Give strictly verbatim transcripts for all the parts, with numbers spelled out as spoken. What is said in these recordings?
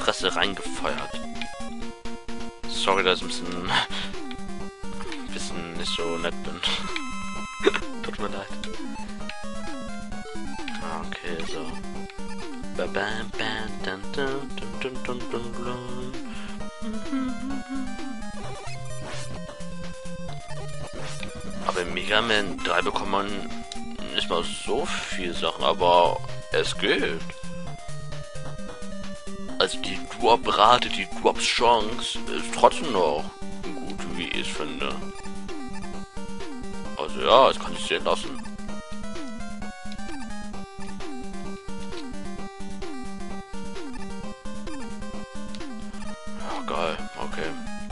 Fresse reingefeuert. Sorry, dass ich ein bisschen, ein bisschen nicht so nett bin. Tut mir leid. Okay, so. Bam, bam, bam, dun, dun, dun, dun, dun, dun. Aber in Mega Man drei bekommt man nicht mal so viel Sachen, aber es geht. Also die Drop-Rate, die Drop-Chance ist trotzdem noch gut, wie ich finde. Also ja, es kann sich sehen lassen. Ja, geil, okay.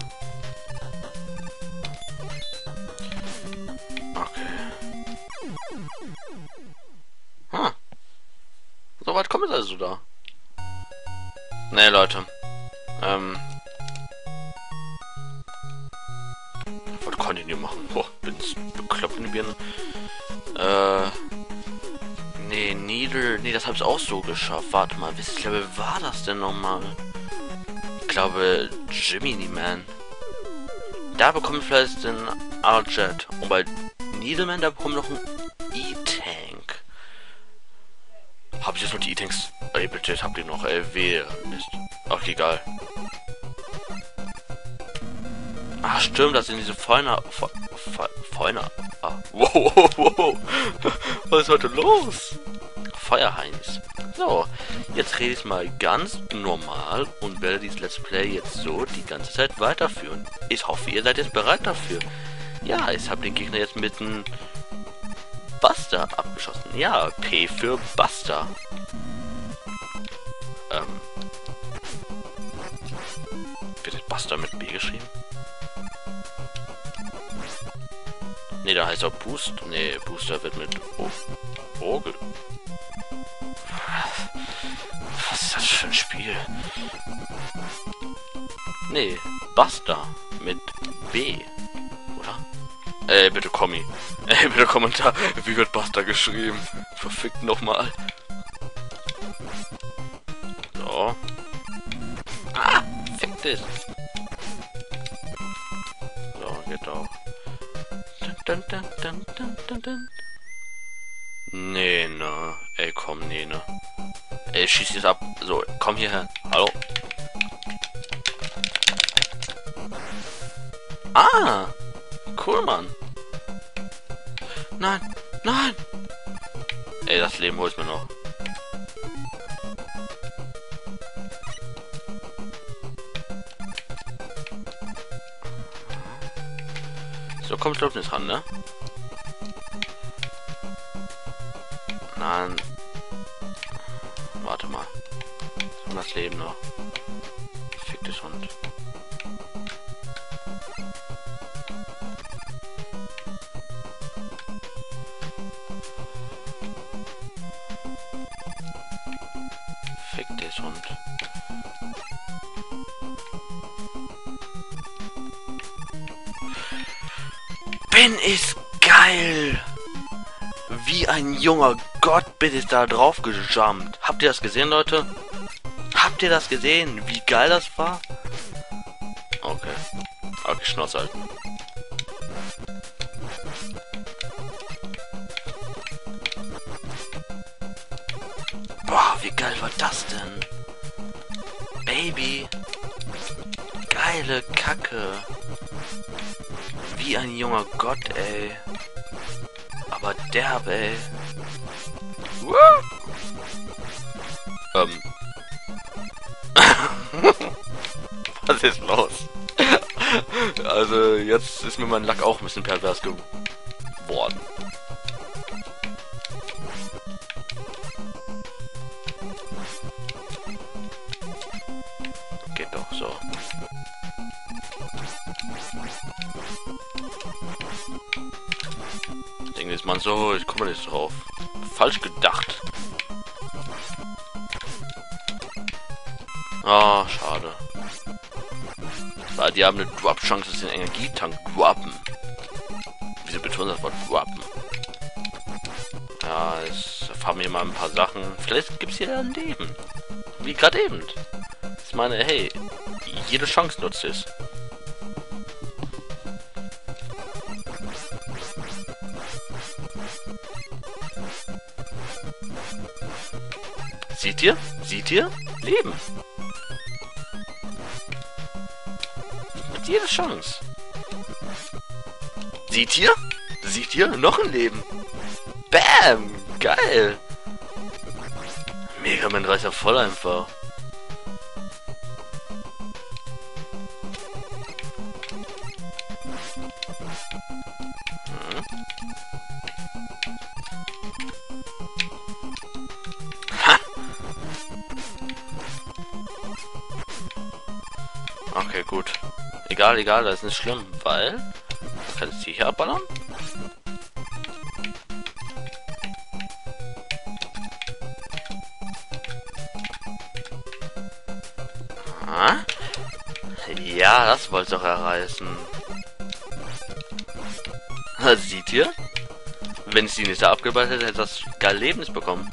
Okay. Hm. So weit kommt es also da. Ne, Leute. Ähm. Ich wollte Continue machen. Boah, bin's bekloppt in die Birne. Äh. Nee, Needle. Nee, das habe ich auch so geschafft. Warte mal, welches Level war das denn nochmal? Ich glaube, Jiminy Man. Da bekommt ich vielleicht den R-Jet. Und bei Needleman, da bekommt noch ein E-Tank. Hab ich jetzt noch die E-Tanks? Ey, bitte, habt ihr noch? Ey, wehe. Mist. Ach, egal. Ach, stimmt, das sind diese Feuner... Fe Fe Feuner... Ah. Wow, wow, wow. Was ist heute los? Feuerheinis. So, jetzt rede ich mal ganz normal und werde dieses Let's Play jetzt so die ganze Zeit weiterführen. Ich hoffe, ihr seid jetzt bereit dafür. Ja, ich habe den Gegner jetzt mit einem Buster abgeschossen. Ja, P für Buster. Ähm. Wird Buster mit B geschrieben? Ne, da heißt auch Boost. Ne, Booster wird mit O. Vogel. Was ist das für ein Spiel? Nee, Buster mit B. Oder? Ey, bitte Kommi. Ey, bitte Kommentar. Wie wird Buster geschrieben? Verfickt nochmal. So. Ah, fick dich. So, geht auch. Dun, dun, dun, dun, dun, dun. Nee, ne. Ey, komm, nee, ne. Ey, schieß jetzt ab. So, komm hierher. Hallo. Ah! Cool, Mann. Nein, nein! Ey, das Leben hol ich mir noch. So, komm, ich glaub nicht ran, ne? Nein. Warte mal. So, das Leben noch. Fick dich Hund. Fick dich Hund. Bin ich geil! Wie ein junger Gott bin ich da drauf gejumpt. Habt ihr das gesehen, Leute? Habt ihr das gesehen? Wie geil das war? Okay. Okay, Schnauze halten. Boah, wie geil war das denn? Baby. Geile Kacke. Wie ein junger Gott, ey. Aber derb, ey. Ähm. Was ist los? Also, jetzt ist mir mein Lack auch ein bisschen pervers geworden. Geht doch so. Ding ist man so, ich komme nicht drauf. Falsch gedacht. Ah, oh, schade. Weil die haben eine Drop-Chance, dass sie den Energietank droppen. Wieso betonen das Wort droppen? Ja, ich erfahre mir mal ein paar Sachen. Vielleicht gibt es hier ein Leben. Wie gerade eben. Ich meine, hey, jede Chance nutzt es. Seht ihr? Seht ihr? Leben. Mit jeder Chance. Seht ihr? Seht ihr? Noch ein Leben. Bam! Geil! Mega Man reicht ja voll einfach. Hm. Ha! Okay, gut. Egal, egal, das ist nicht schlimm, weil... Kann ich die hier abballern? Ah? Ja, das wollte doch erreichen. Seht ihr? Wenn ich sie nicht da abgeballt hätte, hätte das geil Leben nicht bekommen.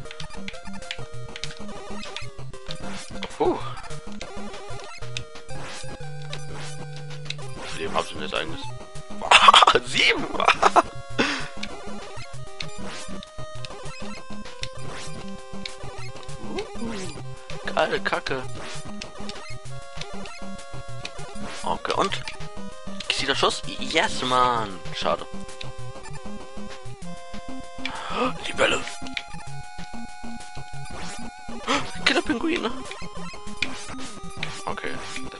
Puh. Wie viel Leben habt ihr denn jetzt eigentlich? Sieben! uh, geile Kacke. Okay, und? Ist der Schuss? Yes, Mann! Schade. Die Bälle. Killerpinguine. Okay.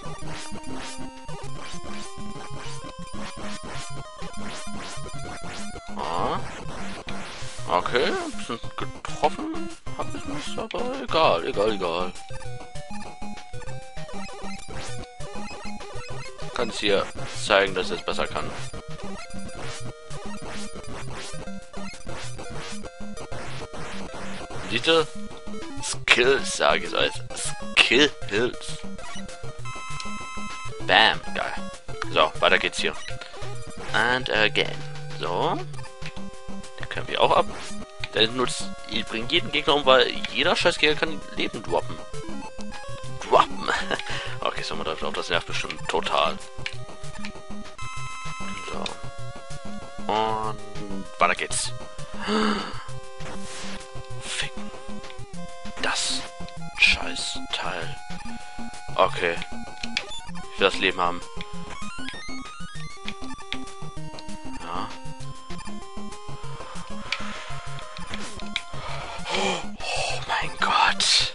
Ah. Okay, ein bisschen getroffen habe ich nicht, aber egal, egal, egal. Kann ich hier zeigen, dass ich es besser kann. Diese Skills, sage ich euch. Skills. Bam, geil. So, weiter geht's hier. And again. So. Den können wir auch ab. Der nutzt, ihr bringt jeden Gegner um, weil jeder scheiß Gegner kann Leben droppen. Droppen. Okay, so, man darf auch, das nervt bestimmt total. So. Und weiter geht's. Ficken. Das scheiß Teil. Okay. Ich will das Leben haben. Ja. Oh mein Gott.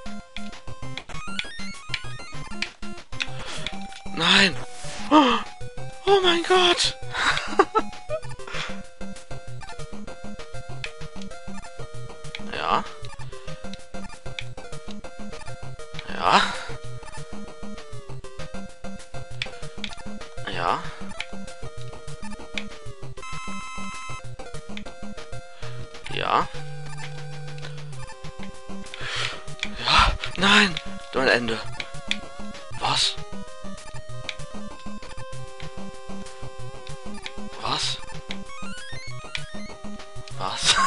Nein. Oh, oh mein Gott. Ja. Ja. Ja. Ja. Ja. Nein. Dein Ende. Was? Was? Was?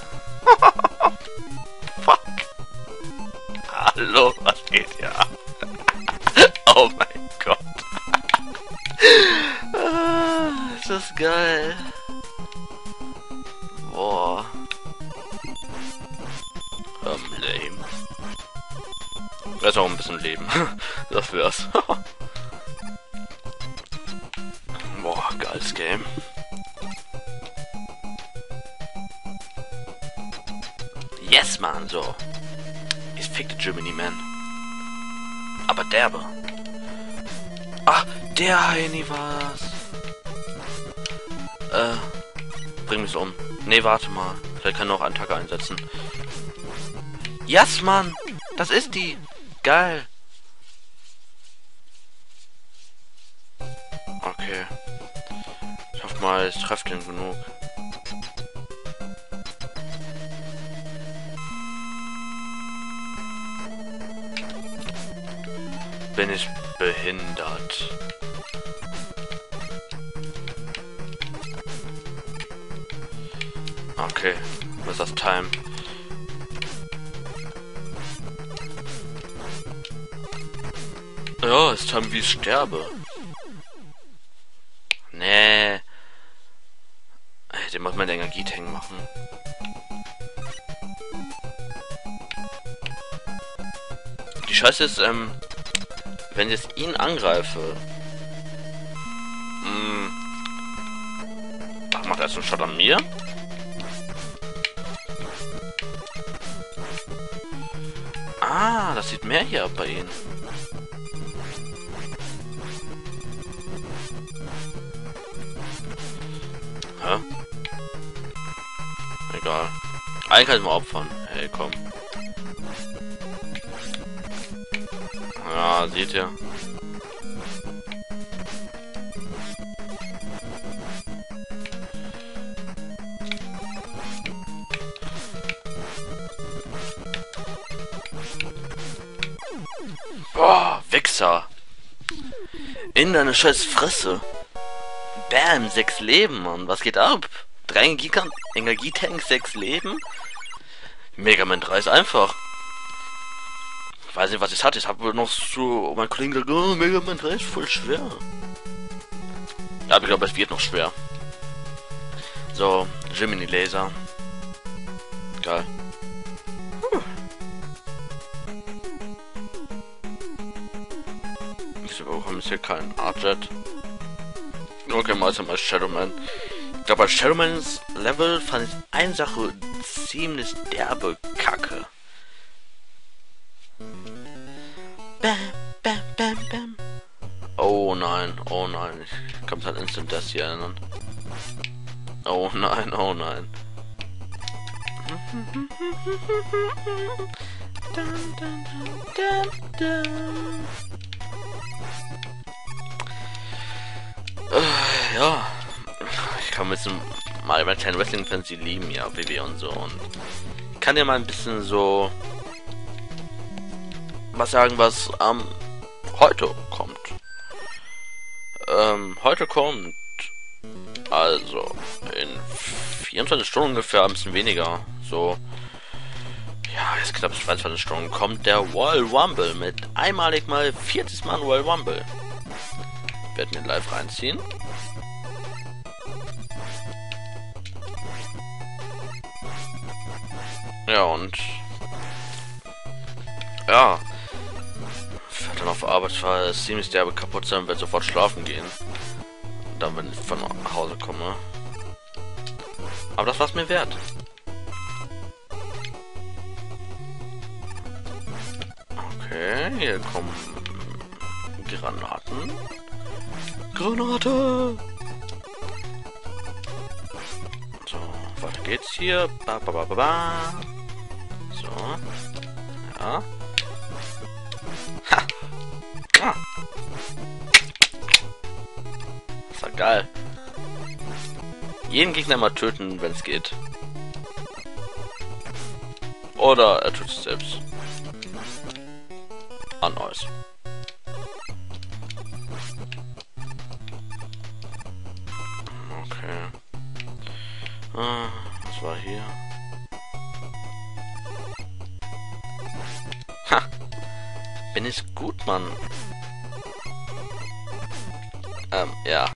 Fuck. Hallo, was geht hier ab? Oh mein Gott. Ah, ist das geil. Boah. Ähm, lame. Das ist auch ein bisschen Leben. Das wär's. Boah, geiles Game. Yes, Mann, so. Ich fickte Jiminy Man. Aber derbe. Ach, der Heini war's. Äh, bring mich um. Nee, warte mal. Vielleicht kann er noch einen Tag einsetzen. Yes, Mann! Das ist die! Geil! Okay. Ich hoffe mal, ich treffe den genug. Bin ich behindert? Okay, was ist das Time? Ja, es ist time, wie ich sterbe. Nee. Den muss man den Energietank machen. Die Scheiße ist, ähm, wenn ich jetzt ihn angreife, mh, ach, macht er jetzt einen Shot an mir? Ah, das sieht mehr hier ab bei ihnen. Hä? Egal. Einen kann ich mal opfern. Hey, komm. Ja, seht ihr. Boah, Wichser. In deine scheiß Fresse. Bam, sechs Leben, Mann. Was geht ab? Drei Energietanks, Energietanks, sechs Leben? Mega Man drei ist einfach. Ich weiß nicht, was ich hatte. Ich habe noch so mein Kollegen gesagt, oh, Mega Man drei ist voll schwer. Ja, aber ich glaube, es wird noch schwer. So, Gemini Laser. Geil. Huh. Wieso bekommen wir hier keinen Artjet? Okay, mal ist ja mal Shadowman. Ich glaube, bei Shadowmans Level fand ich eine Sache ziemlich derbe Kacke. Bam, bam, bam, bam. Oh nein, oh nein. Ich kann mich halt instant das hier erinnern. Oh nein, oh nein. Dun, dun, dun, dun, dun. Uh, ja. Ich kann mit diesem mal bei kleinen Wrestling-Fans, die lieben ja W W und so. Und ich kann dir mal ein bisschen so was sagen, was am ähm, heute kommt. Ähm, heute kommt also in vierundzwanzig Stunden ungefähr, ein bisschen weniger. So, ja, jetzt knapp zweiundzwanzig Stunden kommt der Royal Rumble mit einmalig mal vierzig Mann Royal Rumble. Werden wir live reinziehen. Ja, und ja, fährt dann auf Arbeit, war ziemlich derbe kaputt sein, werde sofort schlafen gehen. Dann, wenn ich von Hause komme. Aber das war's mir wert. Okay, hier kommen Granaten. Granate! So, weiter geht's hier. Ba, ba, ba, ba, ba. So. Ja. Ha! Ah. Das war geil. Jeden Gegner mal töten, wenn es geht. Oder er tut es selbst. An euch. Okay. Ah, was war hier? Ha! Bin ich gut, Mann. Ähm, ja.